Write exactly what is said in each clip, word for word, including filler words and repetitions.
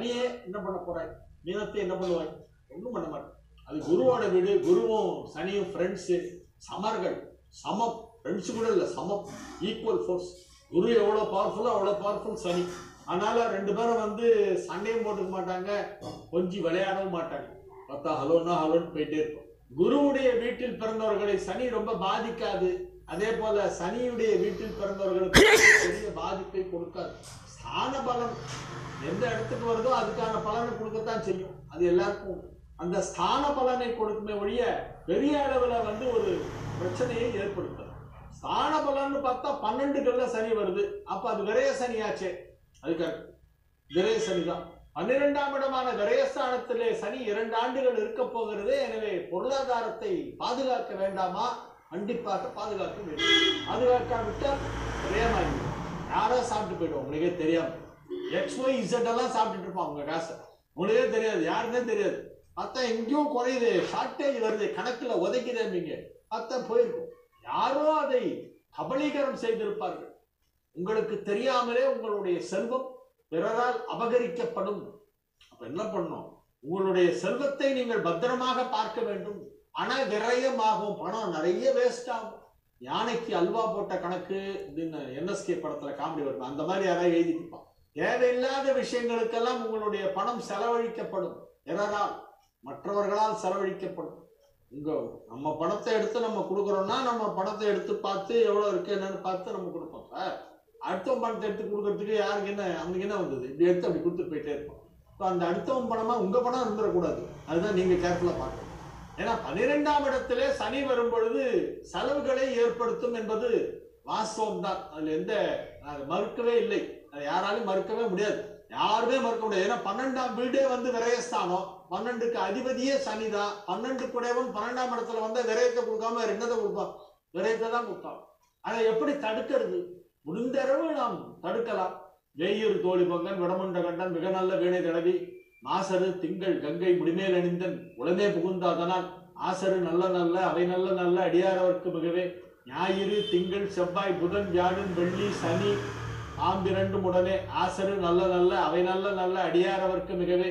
சனியே என்ன பண்ண போறாய்? மீனத்தை என்ன பண்ணுவாய்? ஒன்றும் பண்ண மாட்டேன். அது குருவோட வீடு. குருவும் சனியும் ஃப்ரெண்ட்ஸு, சமர்கள், சமம். ஃப்ரெண்ட்ஸு கூட இல்லை, சமம், ஈக்குவல் ஃபோர்ஸ். குரு எவ்வளோ பவர்ஃபுல்லோ அவ்வளோ பவர்ஃபுல் சனி. அதனால ரெண்டு பேரும் வந்து சண்டையும் போட்டுக்க மாட்டாங்க, கொஞ்சம் விளையாடவும் மாட்டாங்க. பார்த்தா ஹலோன்னா ஹலோன்னு போயிட்டே இருக்கும். குருவுடைய வீட்டில் பிறந்தவர்களை சனி ரொம்ப பாதிக்காது. அதே போல சனியுடைய வீட்டில் பிறந்தவர்களுக்கு பெரிய பாதிப்பை கொடுக்காது. ஸ்தான பலம் எந்த இடத்துக்கு வருதோ அதுக்கான பலனை கொடுக்கத்தான் செய்யும். அது எல்லாருக்கும் அந்த ஸ்தான பலனை கொடுக்குமே ஒழிய பெரிய அளவுல வந்து ஒரு பிரச்சனையை ஏற்படுத்தாது. ஸ்தான பலன்னு பார்த்தா பன்னெண்டுகள்ல சனி வருது, அப்ப அது விரய சனியாச்சே. அதுக்காக விரய சனிதான். பன்னிரெண்டாம் இடமான விரயஸ்தானத்திலே சனி இரண்டு ஆண்டுகள் இருக்க போகிறது. எனவே பொருளாதாரத்தை பாதுகாக்க வேண்டாமா? கண்டிப்பாக பாதுகாக்க வேண்டும். பாதுகாக்காவிட்டால் விரயமாகி யாரோ சாப்பிட்டு போயிடும், உங்களுக்கே தெரியாம. எக்ஸ் ஒய் இசட் எல்லாம் சாப்பிட்டுட்டு இருப்பான் உங்க காசை, உங்களுக்கே தெரியாது, யாருன்னே தெரியாது. பார்த்தா எங்கேயும் குறையுது, ஷார்டேஜ் வருது, கணக்குல உதைக்குதேம்பிங்க, பார்த்தா போயிருக்கும். யாரோ அதை கபலீகரம் செய்திருப்பார்கள். உங்களுக்கு தெரியாமலே உங்களுடைய செல்வம் பிறரால் அபகரிக்கப்படும். அப்ப என்ன பண்ணும்? உங்களுடைய செல்வத்தை நீங்கள் பத்திரமாக பார்க்க வேண்டும். பண விரயமாகும், பணம் நிறைய வேஸ்ட் ஆகும். யானைக்கு அல்வா போட்ட கணக்கு என்எஸ்கே படத்துல காமெடி வரும், அந்த மாதிரி யாராவது எழுதிப்பான். தேவையில்லாத விஷயங்களுக்கெல்லாம் உங்களுடைய பணம் செலவழிக்கப்படும், பிறரால், மற்றவர்களால் செலவழிக்கப்படும். இங்க நம்ம பணத்தை எடுத்து நம்ம கொடுக்குறோம்னா நம்ம பணத்தை எடுத்து பார்த்து எவ்வளவு இருக்கு என்னன்னு பார்த்து நம்ம கொடுப்போம். சார் அடுத்தவன் பணத்தை எடுத்து கொடுக்கறதுக்கு யாருக்கு என்ன, அவனுக்கு என்ன வந்தது, இப்படி எடுத்து அப்படி கொடுத்துட்டு போயிட்டே இருப்போம். ஸோ அந்த அடுத்தவன் பணமா உங்க பணம் இருந்துடக்கூடாது, அதுதான் நீங்க கேர்ஃபுல்லா பார்க்கணும். ஏன்னா பன்னிரெண்டாம் இடத்திலே சனி வரும் பொழுது செலவுகளை ஏற்படுத்தும் என்பது வாஸ்தவம் தான். அதுல எந்த மறுக்கவே இல்லை, அதை யாராலும் மறுக்கவே முடியாது, யாருமே மறுக்க முடியாது. ஏன்னா பன்னெண்டாம் வீடே வந்து விரயஸ்தானம், பன்னெண்டுக்கு அதிபதியே சனிதான். பன்னெண்டு குடையவன் பன்னெண்டாம் இடத்துல வந்து விரயத்தை கொடுக்காம ரெண்டதை கொடுப்பான், விரயத்தை தான் கொடுப்பான். அதை எப்படி தடுக்கிறது? முடிந்தளவு நாம் தடுக்கலாம். வேயூர் தோழி பொங்கன் விடமுண்ட கண்டன் மிக நல்ல வீணை தடவி மாசரு திங்கள் கங்கை முடிமேல் அணிந்தன் உடனே புகுந்தாதனால் ஆசரு நல்ல நல்ல அவை நல்ல நல்ல அடியாரவர்க்கு மிகவே ஞாயிறு திங்கள் செவ்வாய் புதன் வியாழன் வெள்ளி சனி ஆம்பிரண்டும் உடனே ஆசரு நல்ல நல்ல அவை நல்ல நல்ல அடியாரவர்க்கு மிகவே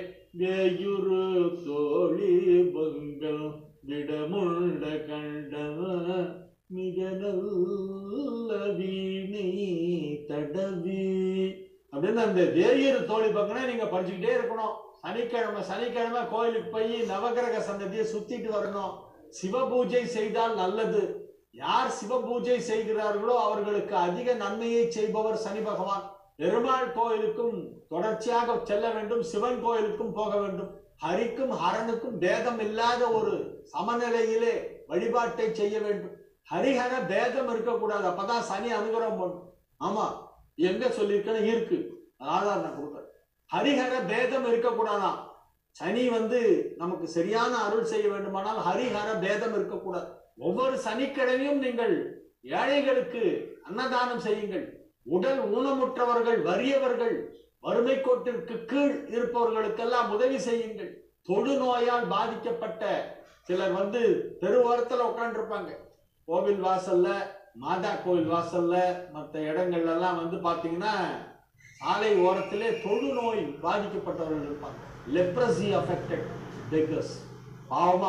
வேயூரு தோழி பொங்கல் விடமுண்ட கண்டன் மிக நல்ல வீணை தடவி அப்படின்னு அந்த வேயூர் தோழி பக்கமே நீங்க படிச்சுக்கிட்டே இருக்கணும். சனிக்கிழமை சனிக்கிழமை கோயிலுக்கு போய் நவகிரக சந்ததியை சுத்திட்டு வரணும். சிவ பூஜை செய்தால் நல்லது. யார் சிவ பூஜை செய்கிறார்களோ அவர்களுக்கு அதிக நன்மையை செய்பவர் சனி பகவான். பெருமாள் கோயிலுக்கும் தொடர்ச்சியாக செல்ல வேண்டும், சிவன் கோயிலுக்கும் போக வேண்டும். ஹரிக்கும் ஹரனுக்கும் பேதம் இல்லாத ஒரு சமநிலையிலே வழிபாட்டை செய்ய வேண்டும். ஹரிஹர பேதம் இருக்கக்கூடாது, அப்பதான் சனி அனுகிரகம் பண்ணும். ஆமா, எங்க சொல்லியிருக்கேன்னு இருக்கு, ஆதார் நான் கொடுக்குறேன். ஹரிஹர பேதம் இருக்கக்கூடாதான். சனி வந்து நமக்கு சரியான அருள் செய்ய வேண்டுமானால் ஹரிஹர பேதம் இருக்கக்கூடாது. ஒவ்வொரு சனிக்கிழமையும் நீங்கள் ஏழைகளுக்கு அன்னதானம் செய்யுங்கள். உடல் ஊனமுற்றவர்கள், வறியவர்கள், வறுமை கோட்டிற்கு கீழ் இருப்பவர்களுக்கெல்லாம் உதவி செய்யுங்கள். தொழுநோயால் பாதிக்கப்பட்ட சிலர் வந்து தெருவோரத்தில் உட்காந்துருப்பாங்க. கோவில் வாசல்ல, மாதா கோவில் வாசல்ல, மற்ற இடங்கள்ல எல்லாம் வந்து பாத்தீங்கன்னா சாலை ஓரத்திலே தொழுநோய் பாதிக்கப்பட்டவர்கள் இருப்பாங்க. லெப்ரசி அஃபெக்டட் பெக்கர்ஸ், பாவமா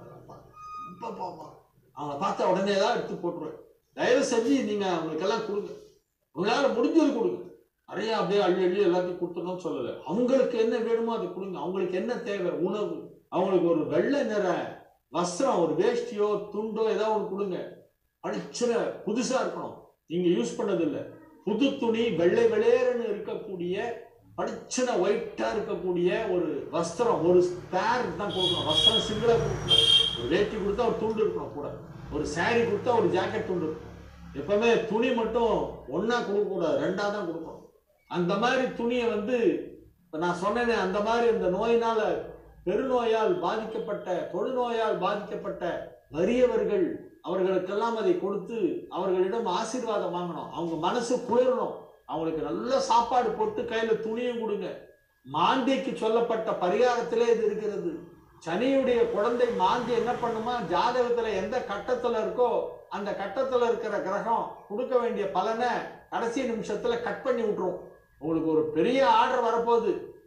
ரொம்ப பாவமா, அவங்களை பார்த்தா உடனே தான் எடுத்து போட்டுருவேன். தயவு செஞ்சு நீங்க அவங்களுக்கெல்லாம் கொடுங்க, உங்களால முடிஞ்சது கொடுங்க. நிறைய அப்படியே அள்ளி அள்ளி எல்லாத்தையும் கொடுத்துடணும்னு சொல்லலை. அவங்களுக்கு என்ன வேணுமோ அதை கொடுங்க. அவங்களுக்கு என்ன தேவை, உணவு, அவங்களுக்கு ஒரு வெள்ளை நிற வஸ்திரம், ஒரு வேஷ்டியோ துண்டோ ஏதாவது ஒன்று கொடுங்க. அடிச்சுன புதுசா இருக்கணும், நீங்க யூஸ் பண்ணது இல்லை. புது துணி, வெள்ளை வெளேரன்னு இருக்கக்கூடிய படிச்சுன ஒயிட்டா இருக்கக்கூடிய ஒரு வஸ்திரம், ஒரு பேர் தான் கொடுக்கணும். வஸ்திரம் சிங்கிளா கொடுக்கணும். ஒரு வேட்டி கொடுத்தா ஒரு துண்டு இருக்கணும் கூட, ஒரு சாரி கொடுத்தா ஒரு ஜாக்கெட் துண்டு இருக்கணும். எப்பவுமே துணி மட்டும் ஒன்னா கொடுக்க கூடாது, ரெண்டா தான் கொடுக்கணும். அந்த மாதிரி துணியை வந்து நான் சொன்னேனே, அந்த மாதிரி இந்த நோயினால, பெருநோயால் பாதிக்கப்பட்ட, தொழுநோயால் பாதிக்கப்பட்ட வறியவர்கள், அவர்களுக்கெல்லாம் அதை கொடுத்து அவர்களிடம் ஆசீர்வாதம் வாங்கணும். அவங்க மனசு குளிரணும். அவங்களுக்கு நல்ல சாப்பாடு போட்டு கையில துணியும் கொடுங்க. மாந்திக்கு சொல்லப்பட்ட பரிகாரத்திலே இது இருக்கிறது. சனியுடைய குழந்தை மாந்தி என்ன பண்ணுமா, ஜாதகத்துல எந்த கட்டத்துல இருக்கோ அந்த கட்டத்துல இருக்கிற கிரகம் கொடுக்க வேண்டிய பலனை கடைசி நிமிஷத்துல கட் பண்ணி விட்டுரும். உங்களுக்கு ஒரு பெரிய ஆர்டர் வரப்போகுது,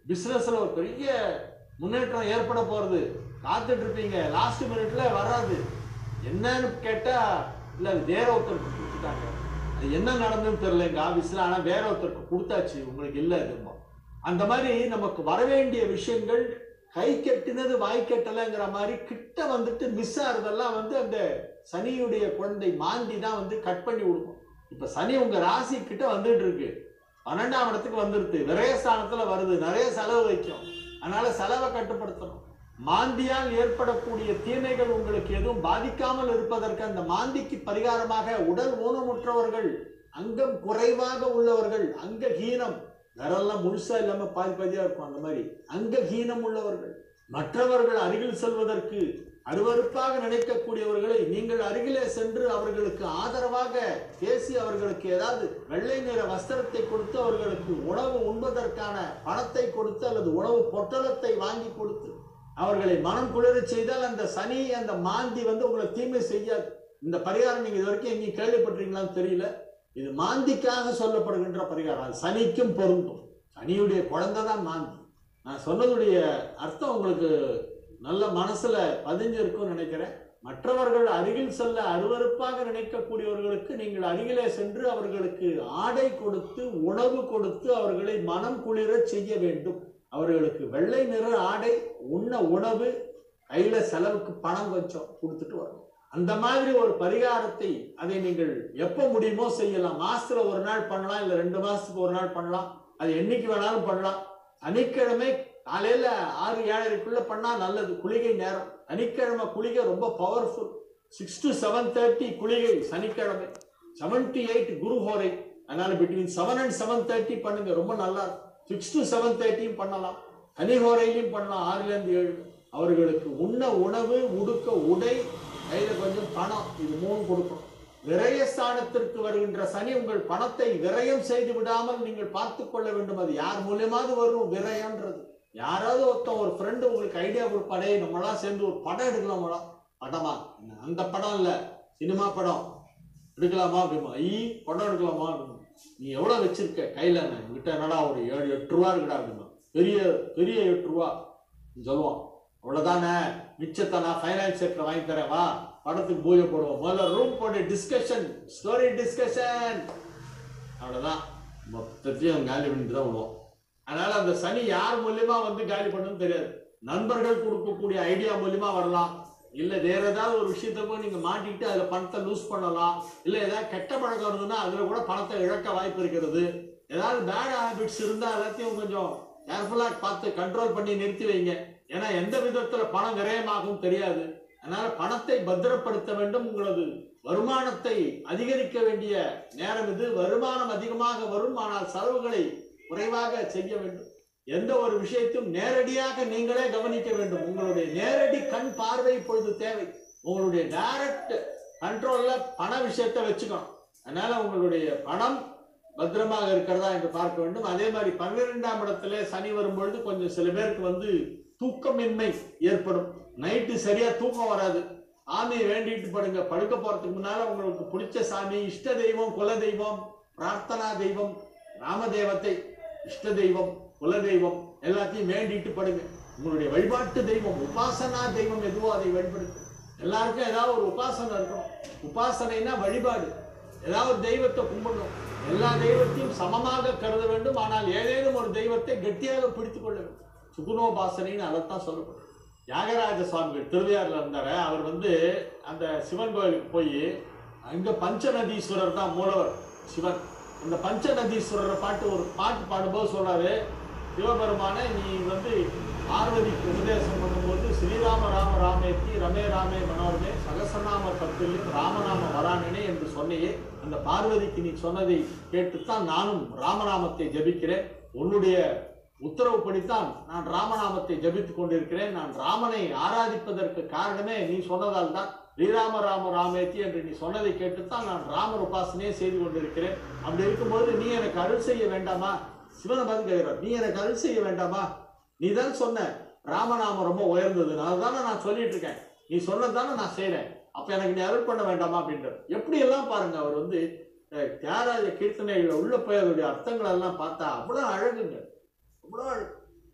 பிசினஸ்ல ஒரு பெரிய முன்னேற்றம் ஏற்பட போறது, காத்துட்டு இருப்பீங்க. லாஸ்ட் மினிட்ல வராது. என்னன்னு கேட்டா இல்ல அது வேற ஒருத்தருக்கு கொடுத்துட்டாங்க, அது என்ன நடந்ததுன்னு தெரியல எங்க ஆபீஸ்ல, ஆனா வேற ஒருத்தருக்கு கொடுத்தாச்சு, உங்களுக்கு இல்ல எதுவும். அந்த மாதிரி நமக்கு வரவேண்டிய விஷயங்கள் கை கட்டினது வாய் கட்டலைங்கிற மாதிரி கிட்ட வந்துட்டு மிஸ் ஆகுறதெல்லாம் வந்து அந்த சனியுடைய குழந்தை மாந்தி தான் வந்து கட் பண்ணி விடுவோம். இப்ப சனி உங்க ராசி கிட்ட வந்துட்டு இருக்கு, பன்னெண்டாம் இடத்துக்கு வந்துருது, விரயஸ்தானத்துல வருது, நிறைய செலவு வைக்கும். அதனால செலவை கட்டுப்படுத்தணும். மாந்தியால் ஏற்படக்கூடிய தீமைகள் உங்களுக்கு எதுவும் பாதிக்காமல் இருப்பதற்கு அந்த மாந்திக்கு பரிகாரமாக உடல் ஊனமுற்றவர்கள், அங்கம் குறைவாக உள்ளவர்கள், அங்கஹீனம், வேறெல்லாம் முழுசா இல்லாம பாதி பாதியா இருக்கும், அந்த மாதிரி அங்கஹீனம் உள்ளவர்கள், மற்றவர்கள் அருகில் செல்வதற்கு அருவருப்பாக நினைக்கக்கூடியவர்களை நீங்கள் அருகிலே சென்று அவர்களுக்கு ஆதரவாக பேசி அவர்களுக்கு ஏதாவது வெள்ளை நிற வஸ்திரத்தை கொடுத்து அவர்களுக்கு உணவு உண்பதற்கான பணத்தை கொடுத்து அல்லது உணவு பொட்டலத்தை வாங்கி கொடுத்து அவர்களை மனம் குளிர செய்தால் அந்த சனி அந்த மாந்தி வந்து உங்களை தீமை செய்யாது. இந்த பரிகாரம் நீங்க இது வரைக்கும் எங்கேயும் கேள்விப்பட்டிருக்கீங்களான்னு தெரியல. இது மாந்திக்காக சொல்லப்படுகின்ற பரிகாரம், அது சனிக்கும் பொருந்தும். சனியுடைய குழந்தை தான் மாந்தி. நான் சொன்னதுடைய அர்த்தம் உங்களுக்கு நல்ல மனசுல பதிஞ்சிருக்கும்னு நினைக்கிறேன். மற்றவர்கள் அருகில் செல்ல அருவருப்பாக நினைக்கக்கூடியவர்களுக்கு நீங்கள் அருகிலே சென்று அவர்களுக்கு ஆடை கொடுத்து உணவு கொடுத்து அவர்களை மனம் குளிர செய்ய வேண்டும். அவர்களுக்கு வெள்ளை நிற ஆடை, உண்ண உணவு, கையில செலவுக்கு பணம் கொஞ்சம் கொடுத்துட்டு வரணும். அந்த மாதிரி ஒரு பரிகாரத்தை அதை நீங்கள் எப்ப முடியுமோ செய்யலாம். மாசத்துல ஒரு நாள் பண்ணலாம், இல்ல ரெண்டு மாசத்துக்கு ஒரு நாள் பண்ணலாம், அது என்னைக்கு வேணாலும் பண்ணலாம். சனிக்கிழமை காலையில ஆறு ஏழரைக்குள்ள பண்ணா நல்லது, குளிகை நேரம். சனிக்கிழமை குளிகை ரொம்ப powerful. Six to seven thirty குளிகை சனிக்கிழமை, செவன் டு எயிட் குரு ஹோரை. அதனால between seven and seven thirty பண்ணுங்க, ரொம்ப நல்லா இருக்கும். சிக்ஸ் டு செவன் தேர்ட்டியும் பண்ணலாம், சனி ஹோரையிலையும் பண்ணலாம், ஆறுல இருந்து ஏழு. அவர்களுக்கு உண்ண உணவு, உடுக்க உடை, கையில கொஞ்சம் பணம், இது மூணு கொடுக்கணும். விரயஸ்தானத்திற்கு வருகின்ற சனி உங்கள் பணத்தை விரயம் செய்து விடாமல் நீங்கள் பார்த்து கொள்ள வேண்டும். அது யார் மூலியமாவது வரும் விரயம்ன்றது. யாராவது ஒருத்தன் ஒரு ஃப்ரெண்டு உங்களுக்கு ஐடியா கொடுப்பாடே, நம்மளாம் சேர்ந்து ஒரு படம் எடுக்கலாமா? படமா? அந்த படம் இல்ல, சினிமா படம் எடுக்கலாமா அப்படிமா? ஐ படம் எடுக்கலாமா அப்படிமா? நீ எவ்வளவு வச்சிருக்க கையில? என்கிட்ட என்னடா ஒரு ஏழு எட்டு ரூபா இருக்குடா அப்படிமா. பெரிய பெரிய எட்டு ரூபா சொல்லுவான். அவ்வளவுதானே, மிச்சத்தை நான் ஃபைனான்ஸ் செக்டர் வாங்கி தரேன், வா படத்துக்கு பூஜை போடுவோம். முதல்ல ரூம் போட்டு டிஸ்கஷன், ஸ்டோரி டிஸ்கஷன், அவ்வளவுதான். மொத்தத்தையும் காலி பண்ணிட்டு தான் விடுவோம். அதனால அந்த சனி யார் மூலியமா வந்து காலி பண்ணணும்னு தெரியாது. நண்பர்கள் கொடுக்கக்கூடிய ஐடியா மூலியமா வரலாம், இல்ல வேற ஏதாவது ஒரு விஷயத்த போய் நீங்க மாட்டிக்கிட்டு அதுல பணத்தை லூஸ் பண்ணலாம், இல்ல ஏதாவது கெட்ட பழக்கம் இருந்ததுன்னா அதுல கூட பணத்தை இழக்க வாய்ப்பு இருக்கிறது. ஏதாவது பேட் ஹேபிட்ஸ் இருந்தா எல்லாத்தையும் கொஞ்சம் கேர்ஃபுல்லா பார்த்து கண்ட்ரோல் பண்ணி நிறுத்தி வைங்க. ஏன்னா எந்த விதத்துல பணம் விரயமாகவும் தெரியாது. அதனால பணத்தை பத்திரப்படுத்த வேண்டும். உங்களது வருமானத்தை அதிகரிக்க வேண்டிய நேரம் இது. வருமானம் அதிகமாக வரும், ஆனால் செலவுகளை குறைவாக செய்ய வேண்டும். எந்த ஒரு விஷயத்தையும் நேரடியாக நீங்களே கவனிக்க வேண்டும். உங்களுடைய நேரடி கண் பார்வை இப்பொழுது தேவை. உங்களுடைய டைரக்ட் கண்ட்ரோல்ல பண விஷயத்தை வச்சுக்கணும். அதனால உங்களுடைய பணம் பத்திரமாக இருக்கிறதா என்று பார்க்க வேண்டும். அதே மாதிரி பன்னிரெண்டாம் இடத்துல சனி வரும்பொழுது கொஞ்சம் சில பேருக்கு வந்து தூக்கமின்மை ஏற்படும். நைட்டு சரியா தூக்கம் வராது. சாமியை வேண்டிட்டு படுங்க. படுக்க போறதுக்கு முன்னால உங்களுக்கு பிடிச்ச சாமி, இஷ்ட தெய்வம், குல தெய்வம், பிரார்த்தனா தெய்வம், ராமதேவத்தை, இஷ்ட தெய்வம், குல தெய்வம் எல்லாத்தையும் வேண்டிட்டு படுங்க. உங்களுடைய வழிபாட்டு தெய்வம், உபாசனா தெய்வம் எதுவோ அதை வழிபடுத்து. எல்லாருக்கும் ஏதாவது ஒரு உபாசனை இருக்கணும். உபாசனைனா வழிபாடு. ஏதாவது ஒரு தெய்வத்தை கும்பிடணும். எல்லா தெய்வத்தையும் சமமாக கருத வேண்டும். ஆனால் ஏதேனும் ஒரு தெய்வத்தை கெட்டியாக பிடித்துக் கொள்ள வேண்டும். சுகுணோபாசனைன்னு அதைத்தான் சொல்லப்படும். தியாகராஜ சுவாமிகள் திருவையாறுல இருந்தாரு. அவர் வந்து அந்த சிவன் கோயிலுக்கு போய் அங்க பஞ்சநதீஸ்வரர் தான் மூலவர் சிவன். அந்த பஞ்சநதீஸ்வரரை பாட்டு ஒரு பாட்டு பாடும்போது சொல்றாரு, சிவபெருமான நீ வந்து பார்வதிக்கு உபதேசம் பண்ணும்போது ஸ்ரீராம ராம ராமேத்தி ரமே ராமே மனோரமே சகசநாம பத்திலும் ராமநாம வரானே என்று சொன்னையே, அந்த பார்வதிக்கு நீ சொன்னதை கேட்டுத்தான் நானும் ராமநாமத்தை ஜபிக்கிறேன். உன்னுடைய உத்தரவுப்படித்தான் நான் ராமநாமத்தை ஜபித்துக் கொண்டிருக்கிறேன். நான் ராமனை ஆராதிப்பதற்கு காரணமே நீ சொன்னதால் தான். ஸ்ரீராம ராம ராமேத்தி என்று நீ சொன்னதை கேட்டுத்தான் நான் ராமர் உபாசனையே செய்து கொண்டிருக்கிறேன். அப்படி இருக்கும்போது நீ எனக்கு அருள் செய்ய வேண்டாமா? சிவனை பார்த்து கேட்கிறார், நீ எனக்கு அருள் செய்ய வேண்டாமா? நீ தான் சொன்ன ராமநாமம் ரொம்ப உயர்ந்தது, அதுதானே நான் சொல்லிட்டு இருக்கேன். நீ சொன்னதானே நான் செய்யறேன். அப்ப எனக்கு நீ அருள் பண்ண வேண்டாமா அப்படின்றார். எப்படி எல்லாம் பாருங்க, அவர் வந்து தியாகராஜ கீர்த்தனைகள் உள்ள போய் அதோடைய அர்த்தங்கள் எல்லாம் பார்த்தா அவ்வளவு அழகுங்க, அவ்வளவு அழகு.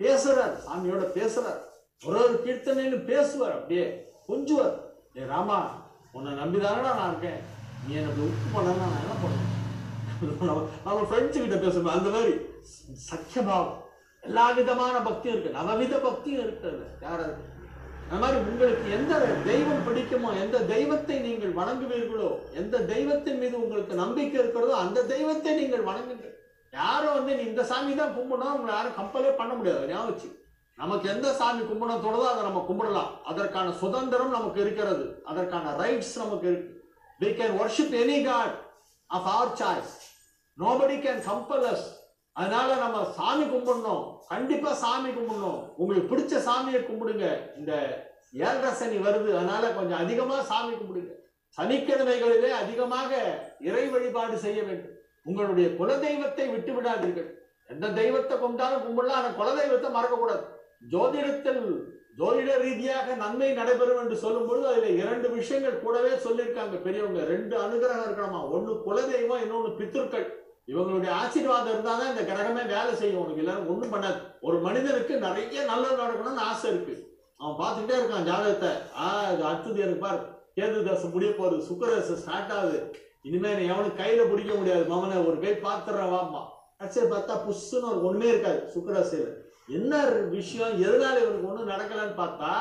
பேசுறார், சாமியோட பேசுறார், ஒரு ஒரு கீர்த்தனைன்னு பேசுவார், அப்படியே கொஞ்சுவார். ஏ ராமா, உன்னை நம்பிதானடா நான் இருக்கேன், நீ எனக்கு உப்பு பண்ணனா நான் என்ன பண்ணுவேன்? நம்ம ஃப்ரெண்ட்ஸு கிட்ட பேசணும். அந்த மாதிரி சக்கியபாவம், எல்லா விதமான பக்தியும் இருக்கு, நவவித பக்தியும் இருக்கிறது. யார் அது? அந்த மாதிரி உங்களுக்கு எந்த தெய்வம் பிடிக்குமோ, எந்த தெய்வத்தை நீங்கள் வணங்குவீர்களோ, எந்த தெய்வத்தின் மீது உங்களுக்கு நம்பிக்கை இருக்கிறதோ அந்த தெய்வத்தை நீங்கள் வணங்குங்க. யாரும் வந்து நீ இந்த சாமி தான் கும்பிடணும் உங்களை யாரும் கம்பலே பண்ண முடியாது. ஞாபகம், நமக்கு எந்த சாமி கும்பிடணும் தோணுதோ அதை நம்ம கும்பிடலாம். அதற்கான சுதந்திரம் நமக்கு இருக்கிறது, அதற்கான ரைட்ஸ் நமக்கு இருக்கு. We can worship any god of our choice. Nobody can compel us. அதனால நம்ம சாமி கும்பிடணும், கண்டிப்பா சாமி கும்பிடணும். உங்களுக்கு பிடிச்ச சாமியை கும்பிடுங்க. இந்த ஏழரை சனி வருது, அதனால கொஞ்சம் அதிகமா சாமி கும்பிடுங்க. சனிக்கிழமைகளிலே அதிகமாக இறை வழிபாடு செய்ய வேண்டும். உங்களுடைய குலதெய்வத்தை விட்டு விடாதீர்கள். எந்த தெய்வத்தை கொண்டாலும் கும்பிடலாம், ஆனா குலதெய்வத்தை மறக்க கூடாது. ஜோதிடத்தில் ஜோதிட ரீதியாக நன்மை நடைபெறும் என்று சொல்லும் பொழுது அதுல இரண்டு விஷயங்கள் கூடவே சொல்லியிருக்காங்க பெரியவங்க. ரெண்டு அனுகிரகம் இருக்கணுமா, ஒண்ணு குலதெய்வம், இன்னொன்னு பித்ருக்கள். இவங்களுடைய ஆசீர்வாதம் இருந்தாதான் இந்த கிரகமே வேலை செய்யும். உனக்கு எல்லாரும் ஒண்ணும் பண்ணாது. ஒரு மனிதனுக்கு நிறைய நல்லது நடக்கணும்னு ஆசை இருக்கு, அவன் பார்த்துக்கிட்டே இருக்கான் ஜாதகத்தை. ஆஹ் இது அடுத்தது எனக்கு பாரு, கேது தசை முடிய போகுது, சுக்கிர தசை ஸ்டார்ட் ஆகுது, இனிமே எவனுக்கு கையில பிடிக்க முடியாது, மாமனை ஒரு கை பாத்துறேன் வாமா. சரி பார்த்தா புஷ்ஷுன்னு ஒரு ஒண்ணுமே இருக்காது சுக்கிரசையில. என்ன விஷயம், எதனால இவனுக்கு ஒண்ணும் நடக்கலன்னு பார்த்தா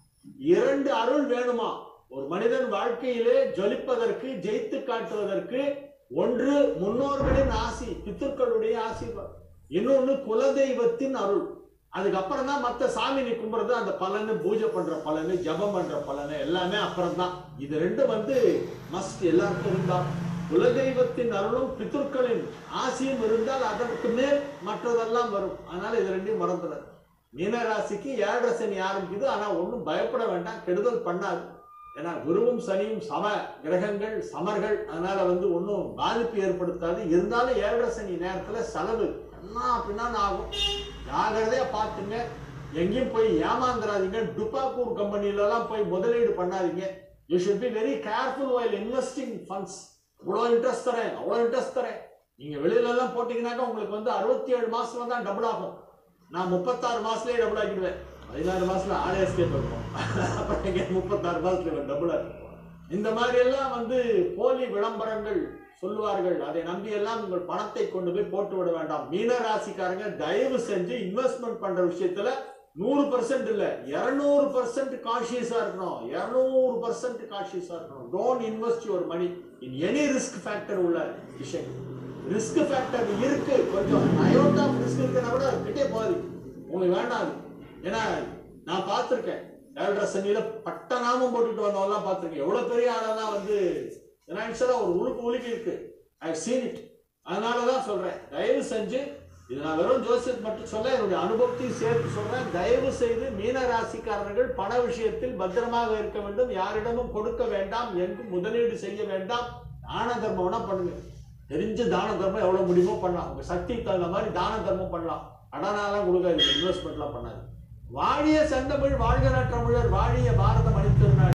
இரண்டு அருள் வேணுமா ஒரு மனிதன் வாழ்க்கையிலே ஜொலிப்பதற்கு, ஜெயித்து காட்டுவதற்கு. ஒன்று முன்னோர்களின் ஆசி, பித்தர்களுடைய ஆசீர்வாதம், இன்னொன்னு குலதெய்வத்தின் அருள். அதுக்கப்புறம் தான் மற்ற சாமி நீ கும்பிடுறது, அந்த பலனு, பூஜை பண்ற பலனு, ஜபம் பண்ற பலனு எல்லாமே அப்புறம் தான். இது ரெண்டும் வந்து மஸ்ட் எல்லாருக்கும் இருந்தா. குலதெய்வத்தின் அருளும் பித்ருக்களின் ஆசியும் இருந்தால் அதற்கு மேல் மற்றதெல்லாம் வரும். அதனால இது ரெண்டையும் மறந்துடாது. மீனராசிக்கு ஏழரை சனி ஆரம்பிக்குது, ஆனா ஒன்றும் பயப்பட வேண்டாம், கெடுதல் பண்ணாது. ஏன்னா குருவும் சனியும் சம கிரகங்கள், சமர்கள், அதனால வந்து ஒன்றும் பாதிப்பு ஏற்படுத்தாது. இருந்தாலும் ஏழரை சனி நேரத்துல செலவு என்ன அப்படின்னா ஆகும். ஜாகிரதையா பார்த்துங்க, எங்கேயும் போய் ஏமாந்துடாதீங்க. டுபாக்கூர் கம்பெனில எல்லாம் போய் முதலீடு பண்ணாதீங்க. You should be very careful while investing funds. இவ்வளோ இன்ட்ரெஸ்ட் தரேன், அவ்வளோ இன்ட்ரெஸ்ட் தரேன், நீங்க வெளியில எல்லாம் போட்டீங்கன்னாக்கா உங்களுக்கு வந்து அறுபத்தி ஏழு மாசத்துல தான் டபுள் ஆகும். நான் முப்பத்தாறு மாசத்துலயே டபுள் ஆக்கிடுவேன். பதினாறு மாசத்துல ஆளே எஸ்கேப் இருக்கும், அப்புறம் முப்பத்தாறு மாசத்துல டபுள் ஆகும். இந்த மாதிரி எல்லாம் வந்து போலி விளம்பரங்கள் சொல்லுவார்கள், அதை நம்பி எல்லாம் உங்கள் பணத்தை கொண்டு போய் போட்டு விட வேண்டாம். மீன ராசிக்காரங்க தயவு செஞ்சு இன்வெஸ்ட்மெண்ட் பண்ற விஷயத்துல நூறு பர்சன்ட் இல்ல, இருநூறு பர்சன்ட் கான்சியஸா இருக்கணும். இருநூறு பர்சன்ட் கான்சியஸா இருக்கணும். Don't invest your money in any risk factor உள்ள விஷயம். ரிஸ்க் ஃபேக்டர் இருக்கு, கொஞ்சம் அயோட்டா ரிஸ்க் இருக்குன்னா கூட கிட்டே போகுது, உங்களுக்கு வேண்டாம். ஏன்னா நான் பார்த்திருக்கேன், ஏழரை சனியில பட்ட நாமம் போட்டுட்டு வந்தவெல்லாம் பார்த்திருக்கேன். எவ்வளவு பெரிய ஆளெல்லாம் வந்து ஒரு உழுக்கு உலுக்கி இருக்கு. I seen it. அதனாலதான் சொல்றேன், தயவு செஞ்சு இது நான் வெறும் ஜோசியத்தை மட்டும் சொல்ல, என்னுடைய அனுபவத்தையும் சேர்த்து சொல்றேன். தயவு செய்து மீன ராசிக்காரர்கள் பண விஷயத்தில் பத்திரமாக இருக்க வேண்டும். யாரிடமும் கொடுக்க வேண்டாம், எங்கும் முதலீடு செய்ய வேண்டாம். தான தர்மம்னா பண்ணுங்க, தெரிஞ்சு தான தர்மம் எவ்வளவு முடியுமோ பண்ணலாம். உங்க சக்திக்கு தகுந்த மாதிரி தான தர்மம் பண்ணலாம். கடனாலாம் கொடுக்காது, இன்வெஸ்ட்மெண்ட்லாம் பண்ணாது. வாழிய செந்தமிழ் வாழ்க தமிழர், வாழிய பாரதம் அளித்திருந்தார்.